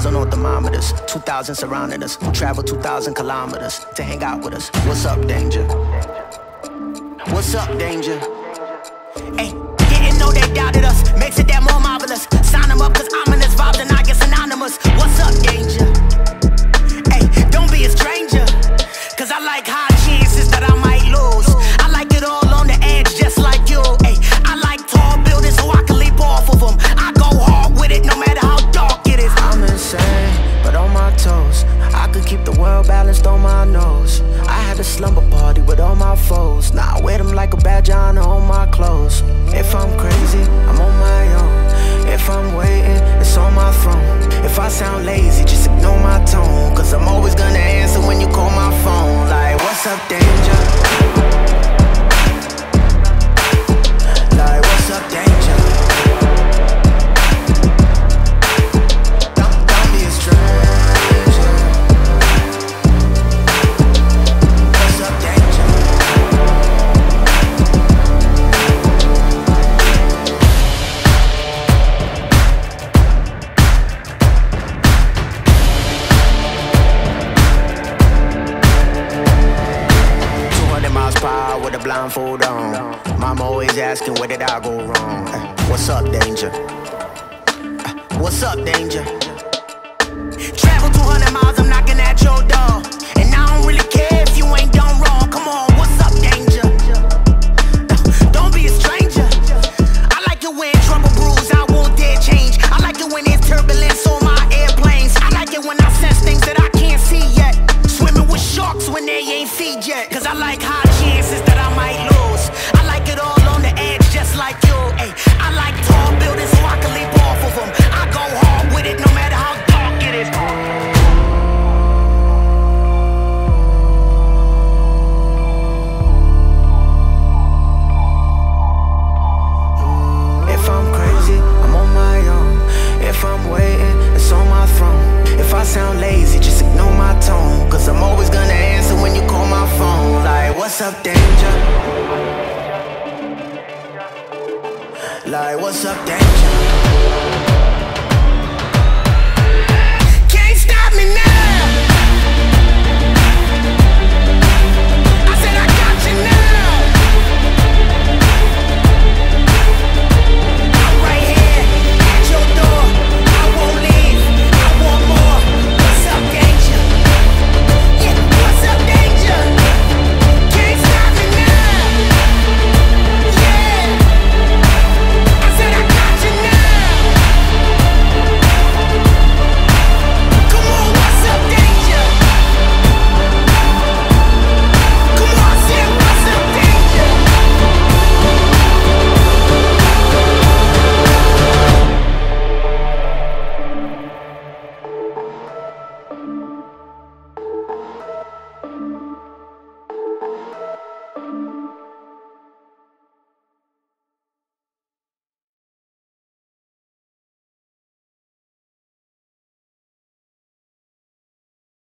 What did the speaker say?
2,000 on thermometers, 2,000 surrounding us. Travel 2,000 kilometers to hang out with us. What's up, danger? What's up, danger? Hey, didn't know they doubted us. Makes it that more marvelous. Sign them up, cause ominous vibes and I get synonymous. What's up, danger? Hey, don't be a stranger, cause I like high chances that I might lose. I like it all on the edge, just like you. Hey, I like tall buildings so I can leap off of them. I go hard with it, no matter how dark it is. I'm insane, but on my toes. I could keep the world balanced on my nose. I had a slumber party with all my foes. Now I wear them like a badge of honor on my clothes. If I'm crazy, I'm on my own. If I'm waiting, it's on my throne. If I sound lazy, just ignore my tone, cause I'm always gonna answer when you call my phone. Like, what's up, danger? Like, what's up, danger? Don't be a stranger. What's up, danger? With a blindfold on. Mama always asking, where did I go wrong? What's up, danger? What's up, danger? Travel 200 miles, I'm knocking at your door. And I don't really care if you ain't done wrong. Come on, what's up, danger? Don't be a stranger. I like it when trouble brews, I won't dare change. I like it when there's turbulence on my airplanes. I like it when I sense things that I can't see yet. Swimming with sharks when they ain't feed yet. Cause I like high chances that I might lose. I like it all on the edge, just like you. Ay, I like tall buildings so I can leap off of them. I go hard with it, no matter how dark it is. If I'm crazy, I'm on my own. If I'm waiting, it's on my throne. If I sound lazy, just ignore my tone, cause I'm always gonna answer when you call my phone. Like, what's up, danger? Like, what's up, danger?